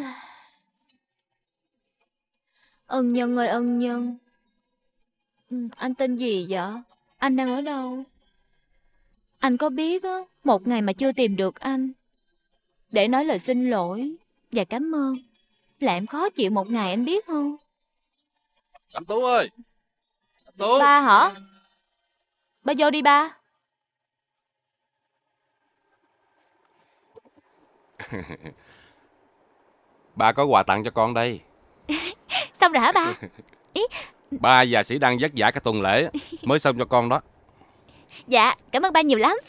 Ân Nhân ơi Ân Nhân. Anh tên gì vậy? Anh đang ở đâu? Anh có biết á, một ngày mà chưa tìm được anh để nói lời xin lỗi và cảm ơn là em khó chịu một ngày, anh biết không? Anh Tú ơi! Anh Tú! Ba hả? Ba vô đi ba. Ba có quà tặng cho con đây. Xong rồi hả ba? Ý. Ba và Sĩ Đăng vất vả cả tuần lễ mới xong cho con đó. Dạ, cảm ơn ba nhiều lắm.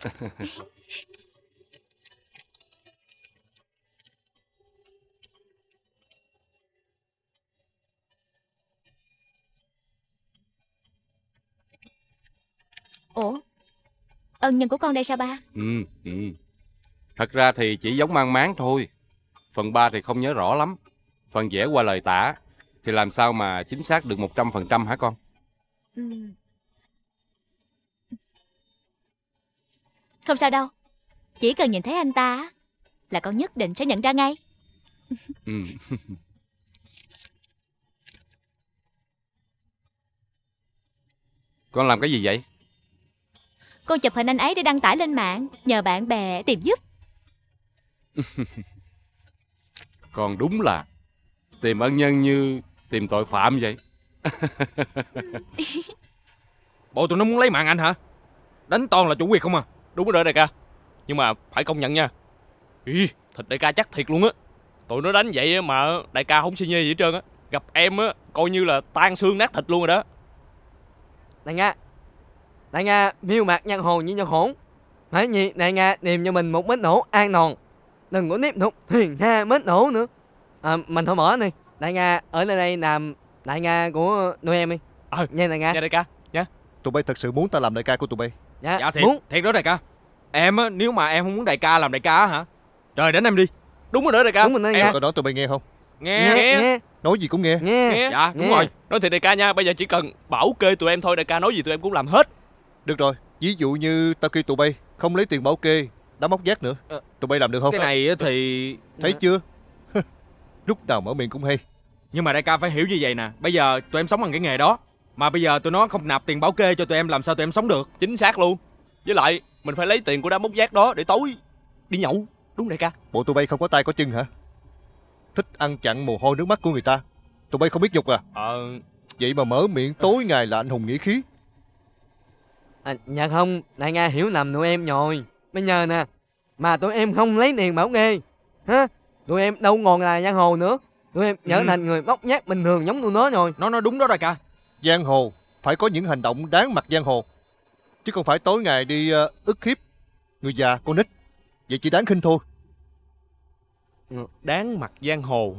Ủa, ân nhân của con đây sao ba? Thật ra thì chỉ giống mang máng thôi. Phần ba thì không nhớ rõ lắm. Phần vẽ qua lời tả thì làm sao mà chính xác được 100% hả con? Không sao đâu. Chỉ cần nhìn thấy anh ta là con nhất định sẽ nhận ra ngay. Con làm cái gì vậy? Con chụp hình anh ấy để đăng tải lên mạng, nhờ bạn bè tìm giúp. Con đúng là tìm ân nhân như tìm tội phạm vậy. Bộ tụi nó muốn lấy mạng anh hả? Đánh toàn là chủ quyền không à? Đúng rồi đại ca. Nhưng mà phải công nhận nha, ý, thịt đại ca chắc thiệt luôn á. Tụi nó đánh vậy mà đại ca không xi nhê gì hết trơn á. Gặp em á coi như là tan xương nát thịt luôn rồi đó. Đại Nga miêu mạc nhân hồn như nhân hổn. Phải gì đại Nga tìm cho mình một mít nổ an toàn, đừng có tiếp tục thuyền ha mít nổ nữa. Mình thôi mở đi. Đại Nga ở nơi đây làm đại Nga của Noel đi. Nghe đại Nga. Nghe đại ca nha. Tụi bay thật sự muốn ta làm đại ca của tụi bay? Dạ thiệt, muốn. thiệt đó đại ca. Em á, nếu mà em không muốn đại ca làm đại ca á hả? Trời, đánh em đi. Đúng rồi đó đại ca. Đúng rồi đại ca. Tao nói tụi bay nghe không? Nghe. Nói gì cũng nghe. Dạ đúng rồi. Nói thiệt đại ca nha, bây giờ chỉ cần bảo kê tụi em thôi, đại ca nói gì tụi em cũng làm hết. Được rồi, ví dụ như tao kêu tụi bay không lấy tiền bảo kê, đám móc giác nữa, tụi bay làm được không? Cái này thì... Thấy chưa? Lúc nào mở miệng cũng hay. Nhưng mà đại ca phải hiểu như vậy nè. Bây giờ tụi em sống bằng cái nghề đó, mà bây giờ tụi nó không nạp tiền bảo kê cho tụi em, làm sao tụi em sống được? Chính xác luôn. Với lại mình phải lấy tiền của đám móc giác đó để tối đi nhậu. Đúng đại ca. Bộ tụi bay không có tay có chân hả? Thích ăn chặn mồ hôi nước mắt của người ta. Tụi bay không biết nhục à? Vậy mà mở miệng tối ngày là anh hùng nghĩa khí. Dạ không, đại Nga hiểu lầm tụi em rồi. Bây giờ nè, mà tụi em không lấy tiền bảo kê hả, tụi em đâu còn là giang hồ nữa. Tụi em trở thành người bóc nhát bình thường giống tụi nó rồi. Nó nói đúng đó đại ca. Giang hồ phải có những hành động đáng mặt giang hồ, chứ không phải tối ngày đi ức hiếp người già con nít. Vậy chỉ đáng khinh thôi. Đáng mặt giang hồ.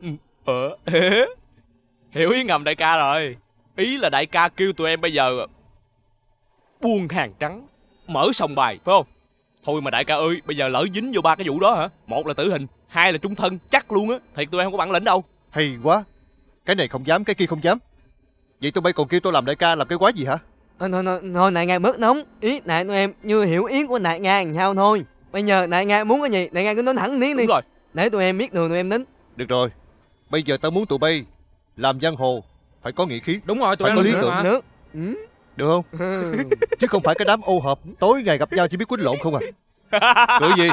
Hiểu ý ngầm đại ca rồi. Ý là đại ca kêu tụi em bây giờ buôn hàng trắng, mở sòng bài phải không? Thôi mà đại ca ơi, bây giờ lỡ dính vô ba cái vụ đó hả, một là tử hình, hai là chung thân chắc luôn á. Thiệt tụi em không có bản lĩnh đâu. Hay quá. Cái này không dám, cái kia không dám. Vậy tụi bay còn kêu tôi làm đại ca làm cái quái gì hả? Thôi đại Nga bớt nóng. Ý đại tụi em như hiểu ý của đại Nga làm sao thôi. Bây giờ đại Nga muốn cái gì đại Nga cứ nói thẳng tiếng đi. Đúng rồi. Để tụi em biết đường tụi em tính. Được rồi, bây giờ tao muốn tụi bay làm giang hồ phải có nghĩa khí. Đúng rồi, tụi phải em có lý nữa tưởng mà. Nước. Được không? Chứ không phải cái đám ô hợp tối ngày gặp nhau chỉ biết quýnh lộn không à. Cười gì?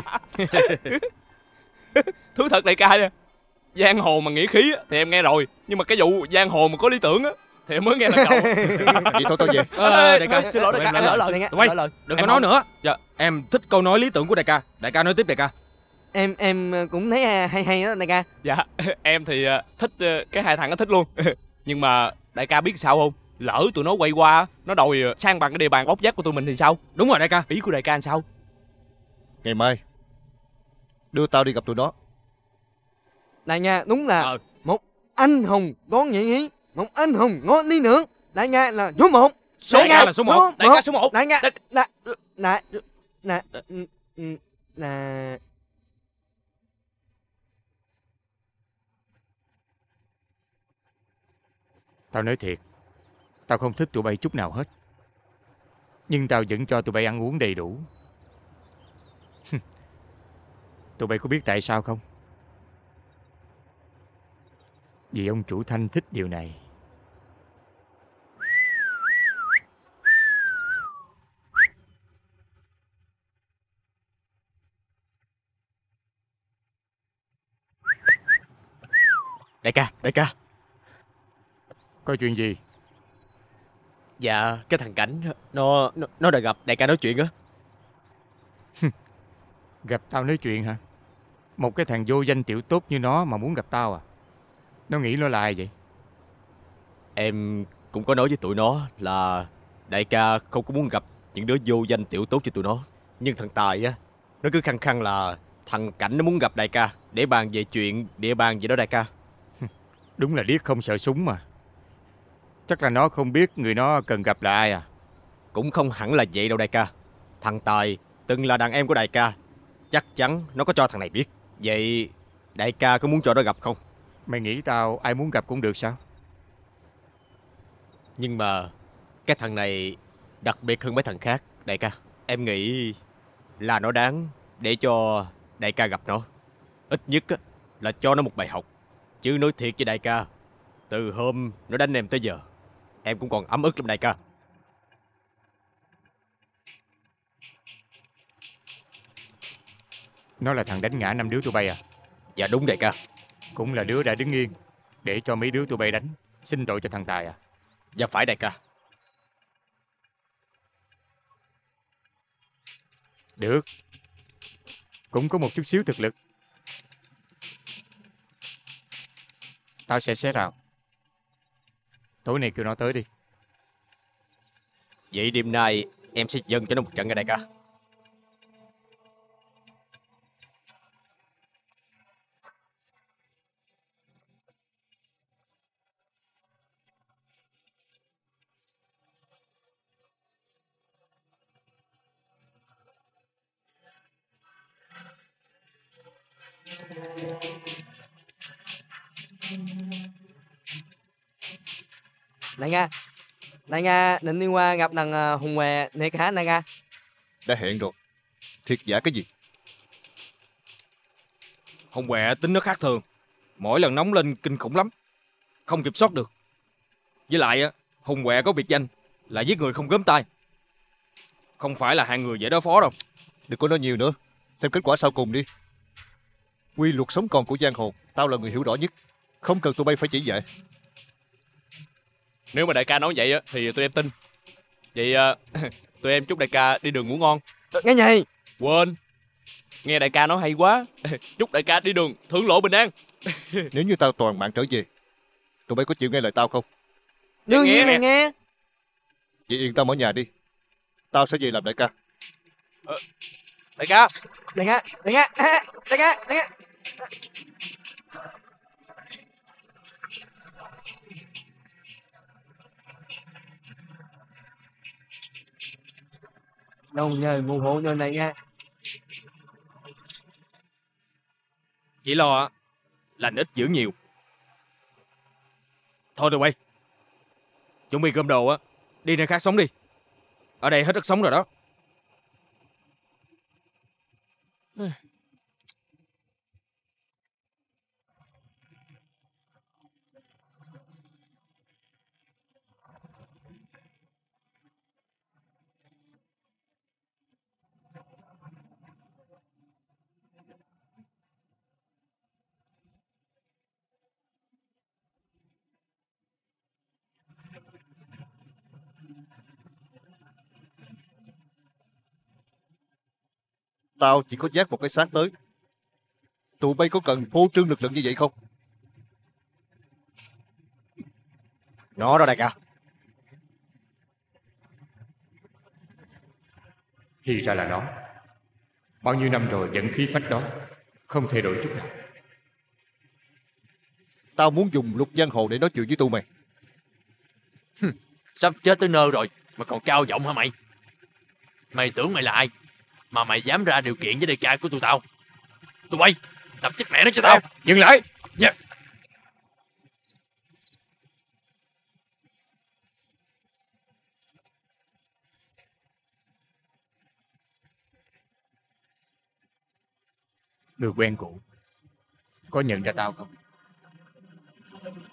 Thú thật đại ca nha, giang hồ mà nghĩa khí á, thì em nghe rồi. Nhưng mà cái vụ giang hồ mà có lý tưởng á thì em mới nghe lần đầu. Vậy thôi tao về. Đại ca, xin lỗi đại ca, em lỡ lời. Tụi bay, đừng có nói nữa. Dạ, em thích câu nói lý tưởng của đại ca. Đại ca nói tiếp đại ca. Em cũng thấy hay đó đại ca. Dạ, em thì thích cái hai thằng nó thích luôn. Nhưng mà đại ca biết sao không? Lỡ tụi nó quay qua, nó đòi sang bằng cái địa bàn bóc giác của tụi mình thì sao? Đúng rồi đại ca. Ý của đại ca làm sao? Ngày mai đưa tao đi gặp tụi nó. Đại Nga đúng là một anh hùng có nghĩa khí, một anh hùng ngon đi nữa. Đại Nga là số 1. Đại ca là số 1. Đại ca số 1. Đại Nga là Tao nói thiệt, tao không thích tụi bay chút nào hết. Nhưng tao vẫn cho tụi bay ăn uống đầy đủ. Tụi bay có biết tại sao không? Vì ông chủ Thanh thích điều này. Đại ca. Có chuyện gì? Dạ, cái thằng Cảnh nó đã gặp đại ca nói chuyện á. Gặp tao nói chuyện hả? Một cái thằng vô danh tiểu tốt như nó mà muốn gặp tao à? Nó nghĩ nó là ai vậy? Em cũng có nói với tụi nó là đại ca không có muốn gặp những đứa vô danh tiểu tốt cho tụi nó. Nhưng thằng Tài á, nó cứ khăng khăng là thằng Cảnh nó muốn gặp đại ca để bàn về chuyện địa bàn gì đó đại ca. Đúng là điếc không sợ súng mà. Chắc là nó không biết người nó cần gặp là ai à? Cũng không hẳn là vậy đâu đại ca. Thằng Tài từng là đàn em của đại ca. Chắc chắn nó có cho thằng này biết. Vậy đại ca có muốn cho nó gặp không? Mày nghĩ tao ai muốn gặp cũng được sao? Nhưng mà cái thằng này đặc biệt hơn mấy thằng khác đại ca. Em nghĩ là nó đáng để cho đại ca gặp nó. Ít nhất á, là cho nó một bài học. Chứ nói thiệt với đại ca, từ hôm nó đánh em tới giờ, em cũng còn ấm ức lắm đại ca. Nó là thằng đánh ngã 5 đứa tụi bay à? Dạ đúng đại ca. Cũng là đứa đã đứng yên để cho mấy đứa tụi bay đánh. Xin tội cho thằng Tài à? Dạ phải đại ca. Được. Cũng có một chút xíu thực lực. Tao sẽ xé rào. Tối nay kêu nó tới đi. Vậy đêm nay em sẽ dâng cho nó một trận nha đại ca. Đại Nga định đi qua gặp thằng Hùng Què này hả đại Nga? Đã hẹn rồi. Thiệt giả cái gì? Hùng Què tính nó khác thường. Mỗi lần nóng lên kinh khủng lắm, không kiểm soát được. Với lại á, Hùng Què có biệt danh là giết người không gớm tay. Không phải là hạng người dễ đối phó đâu. Đừng có nói nhiều nữa. Xem kết quả sau cùng đi. Quy luật sống còn của giang hồ, tao là người hiểu rõ nhất. Không cần tụi bay phải chỉ dạy. Nếu mà đại ca nói vậy á thì tụi em tin. Vậy tụi em chúc đại ca đi đường ngủ ngon. Nghe nhì. Quên. Nghe đại ca nói hay quá. Chúc đại ca đi đường thưởng lộ bình an. Nếu như tao toàn mạng trở về, tụi bay có chịu nghe lời tao không? Đương nhiên mày nghe. Vậy yên tâm ở nhà đi. Tao sẽ về làm đại ca. Đại ca. Đại Nga, đại Nga, đại Nga, đại Nga. Đâu nhờ ngủ hộ nhờ này nha. Chỉ lo lành ít giữ nhiều. Thôi tụi bay, chuẩn bị cơm đồ á, đi nơi khác sống đi. Ở đây hết đất sống rồi đó. Tao chỉ có dắt một cái xác tới. Tụi bay có cần phô trương lực lượng như vậy không? Nó đó đại ca. Thì ra là nó. Bao nhiêu năm rồi vẫn khí phách đó, không thay đổi chút nào. Tao muốn dùng luật giang hồ để nói chuyện với tụi mày. Sắp chết tới nơi rồi mà còn cao giọng hả mày? Mày tưởng mày là ai mà mày dám ra điều kiện với đại ca của tụi tao? Tụi bay, đập chết mẹ nó cho tao. Dừng lại. Dạ. Người quen cũ, có nhận ra tao không?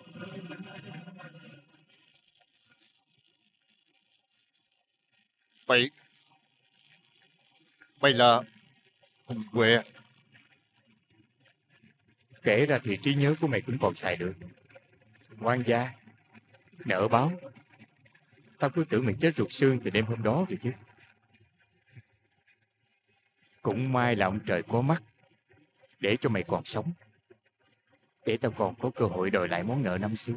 Mày là Hùng Huệ? Kể ra thì trí nhớ của mày cũng còn xài được. Quan gia, nợ báo. Tao cứ tưởng mày chết ruột xương từ đêm hôm đó rồi chứ. Cũng may là ông trời có mắt, để cho mày còn sống, để tao còn có cơ hội đòi lại món nợ năm xưa.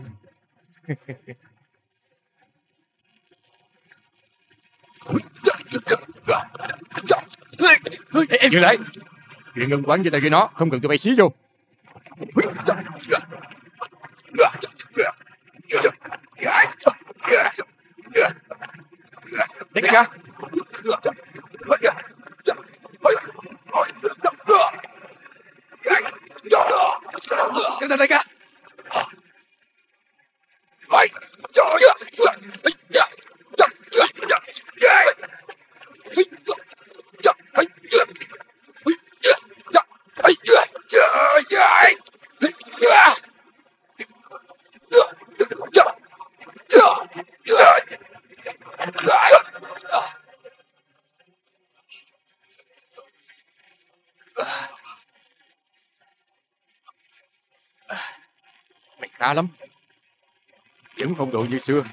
Dừng lại! Chuyện ngân quán với tao với nó, không cần tụi bay xí vô. Đại ca! Cẩn thận đại ca! Mày khá lắm, vẫn phong độ như xưa.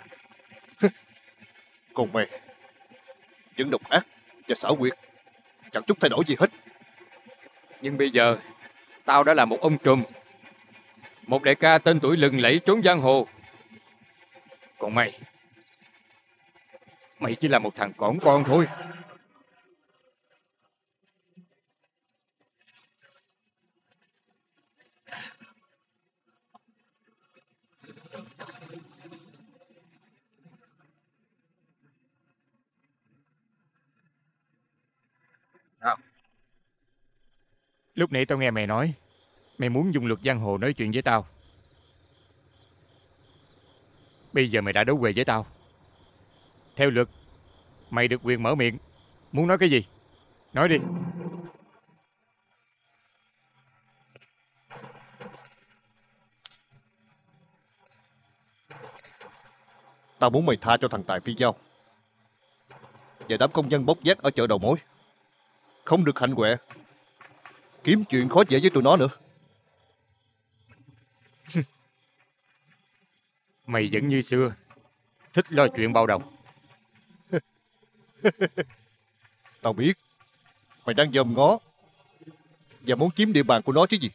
Còn mày vẫn độc ác và xảo quyệt, chẳng chút thay đổi gì hết. Nhưng bây giờ tao đã là một ông trùm, một đại ca tên tuổi lừng lẫy trốn giang hồ. Còn mày chỉ là một thằng cỏn con thôi. Lúc nãy tao nghe mày nói mày muốn dùng luật giang hồ nói chuyện với tao. Bây giờ mày đã đấu quề với tao. Theo luật, mày được quyền mở miệng. Muốn nói cái gì? Nói đi. Tao muốn mày tha cho thằng Tài Phi Giao và đám công nhân bốc vác ở chợ đầu mối. Không được hạnh huệ, kiếm chuyện khó dễ với tụi nó nữa. Mày vẫn như xưa, thích lo chuyện bao đồng. Tao biết mày đang dòm ngó và muốn chiếm địa bàn của nó chứ gì.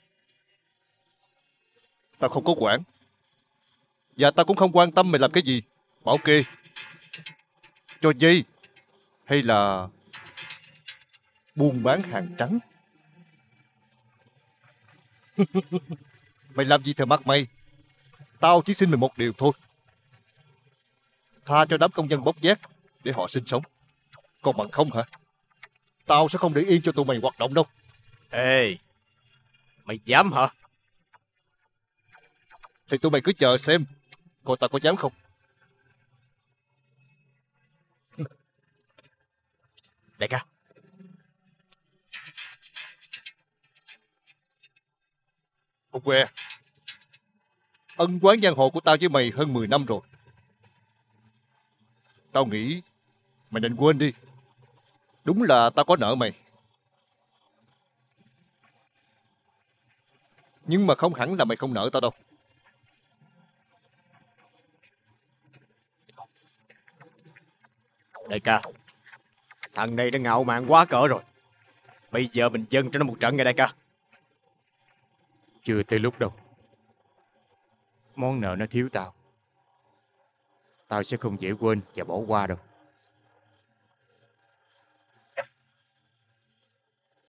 Tao không có quản, và tao cũng không quan tâm mày làm cái gì, bảo kê, cho dây hay là buôn bán hàng trắng. Mày làm gì theo mắt mày. Tao chỉ xin mày một điều thôi: tha cho đám công nhân bốc vác để họ sinh sống. Còn bằng không hả, tao sẽ không để yên cho tụi mày hoạt động đâu. Ê, mày dám hả? Thì tụi mày cứ chờ xem coi tao có dám không. Đại ca, Ông Que, ân oán giang hồ của tao với mày hơn 10 năm rồi. Tao nghĩ mày nên quên đi. Đúng là tao có nợ mày, nhưng mà không hẳn là mày không nợ tao đâu. đại ca, thằng này đã ngạo mạn quá cỡ rồi. Bây giờ mình dâng cho nó một trận nghe đại ca. Chưa tới lúc đâu. Món nợ nó thiếu tao, tao sẽ không dễ quên và bỏ qua đâu.